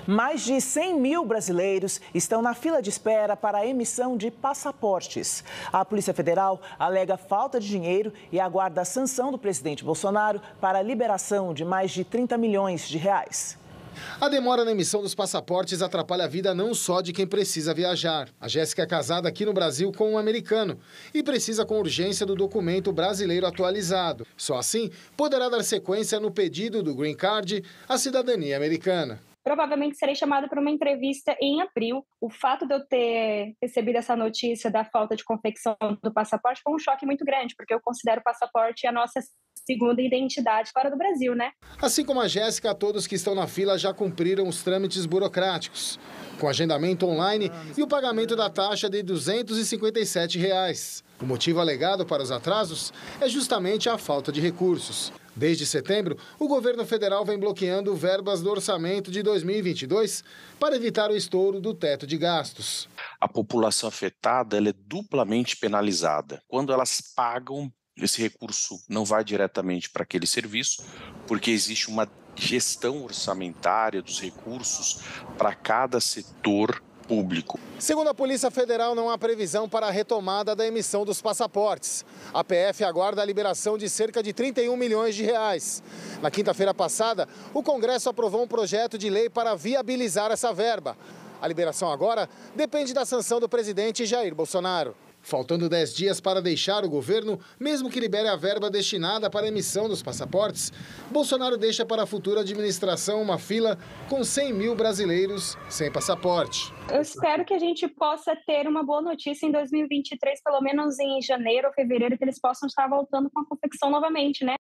Mais de 100 mil brasileiros estão na fila de espera para a emissão de passaportes. A Polícia Federal alega falta de dinheiro e aguarda a sanção do presidente Bolsonaro para a liberação de mais de 30 milhões de reais. A demora na emissão dos passaportes atrapalha a vida não só de quem precisa viajar. A Jéssica é casada aqui no Brasil com um americano e precisa com urgência do documento brasileiro atualizado. Só assim poderá dar sequência no pedido do Green Card à cidadania americana. Provavelmente serei chamada para uma entrevista em abril. O fato de eu ter recebido essa notícia da falta de confecção do passaporte foi um choque muito grande, porque eu considero o passaporte a nossa segunda identidade fora do Brasil, né? Assim como a Jéssica, todos que estão na fila já cumpriram os trâmites burocráticos, com agendamento online e o pagamento da taxa de R$ 257. O motivo alegado para os atrasos é justamente a falta de recursos. Desde setembro, o governo federal vem bloqueando verbas do orçamento de 2022 para evitar o estouro do teto de gastos. A população afetada ela é duplamente penalizada. Quando elas pagam, esse recurso não vai diretamente para aquele serviço, porque existe uma gestão orçamentária dos recursos para cada setor público. Segundo a Polícia Federal, não há previsão para a retomada da emissão dos passaportes. A PF aguarda a liberação de cerca de 31 milhões de reais. Na quinta-feira passada, o Congresso aprovou um projeto de lei para viabilizar essa verba. A liberação agora depende da sanção do presidente Jair Bolsonaro. Faltando 10 dias para deixar o governo, mesmo que libere a verba destinada para a emissão dos passaportes, Bolsonaro deixa para a futura administração uma fila com 100 mil brasileiros sem passaporte. Eu espero que a gente possa ter uma boa notícia em 2023, pelo menos em janeiro ou fevereiro, que eles possam estar voltando com a confecção novamente, né?